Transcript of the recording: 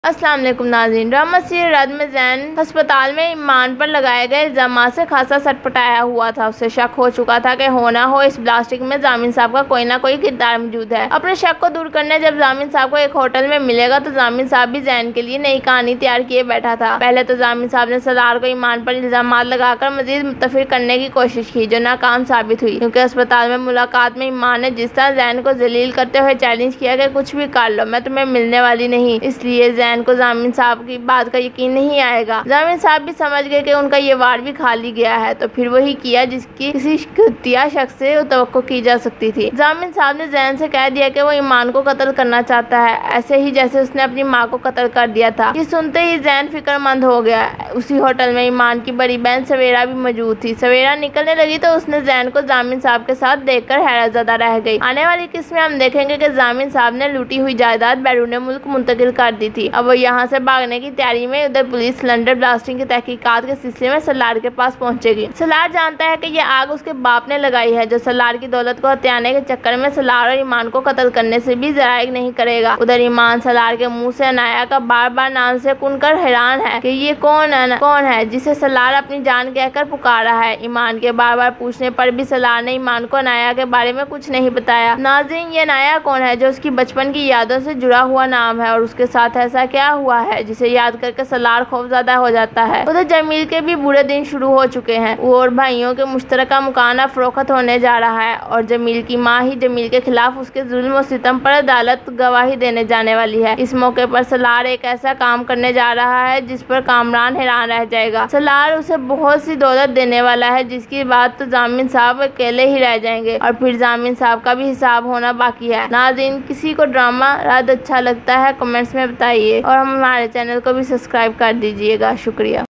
अस्सलाम वालेकुम नाज़रीन। ड्रामा सीरियल रद्द में ज़ैन अस्पताल में ईमान पर लगाए गए इल्ज़ामात से खासा सटपटाया हुआ था। उसे शक हो चुका था कि हो ना हो इस ब्लास्टिंग में जामिन साहब का कोई ना कोई किरदार मौजूद है। अपने शक को दूर करने जब जामिन साहब को एक होटल में मिलेगा तो जामिन साहब भी ज़ैन के लिए नई कहानी तैयार किए बैठा था। पहले तो जामिन साहब ने सरदार को ईमान पर इल्ज़ामात लगाकर मजीद मुत्तफिक करने की कोशिश की, जो नाकाम साबित हुई, क्योंकि अस्पताल में मुलाकात में ईमान ने जिस तरह ज़ैन को जलील करते हुए चैलेंज किया कि कुछ भी कर लो, मैं तुम्हें मिलने वाली नहीं, इसलिए ज़ैन को जामिन साहब की बात का यकीन नहीं आएगा। जामिन साहब भी समझ गए कि उनका ये वार्ड भी खाली गया है, तो फिर वही किया जिसकी किसी घटिया शख्स से तवक्को की जा सकती थी। जामिन साहब ने ज़ैन से कह दिया कि वो ईमान को कत्ल करना चाहता है, ऐसे ही जैसे उसने अपनी माँ को कत्ल कर दिया था। ये सुनते ही ज़ैन फिक्रमंद हो गया। उसी होटल में ईमान की बड़ी बहन सवेरा भी मौजूद थी। सवेरा निकलने लगी तो उसने ज़ैन को जामिन साहब के साथ देखकर हैरतज़दा रह गई। आने वाली किस्त में हम देखेंगे कि जामिन साहब ने लूटी हुई जायदाद बैरून मुल्क मुंतकिल कर दी थी। अब वो यहाँ से भागने की तैयारी में उधर पुलिस सिलेंडर ब्लास्टिंग की तहकीकात के सिलसिले में सलार के पास पहुंचेगी। सलार जानता है कि यह आग उसके बाप ने लगाई है, जो सलार की दौलत को हथियाने के चक्कर में सलार और ईमान को कत्ल करने से भी ज़राइग नहीं करेगा। उधर ईमान सलार के मुंह से अनाया का बार बार नाम से सुनकर हैरान है कि ये कौन है जिसे सलार अपनी जान कहकर पुकार रहा है। ईमान के बार बार पूछने पर भी सलार ने ईमान को अनाया के बारे में कुछ नहीं बताया। नाज़रीन, ये अनाया कौन है जो उसकी बचपन की यादों से जुड़ा हुआ नाम है, और उसके साथ ऐसा क्या हुआ है जिसे याद करके सलार खौफज़दा हो जाता है। उधर जमील के भी बुरे दिन शुरू हो चुके हैं। वो और भाइयों के मुश्तरका मकान फरोख्त होने जा रहा है, और जमील की माँ ही जमील के खिलाफ उसके जुल्म और सितम पर अदालत गवाही देने जाने वाली है। इस मौके पर सलार एक ऐसा काम करने जा रहा है जिस पर कामरान हैरान रह जाएगा। सलार उसे बहुत सी दौलत देने वाला है, जिसकी बात तो जामिन साहब अकेले ही रह जाएंगे, और फिर जामिन साहब का भी हिसाब होना बाकी है। नाज़रीन, किसी को ड्रामा रद्द अच्छा लगता है कमेंट्स में बताइए, और हमारे चैनल को भी सब्सक्राइब कर दीजिएगा। शुक्रिया।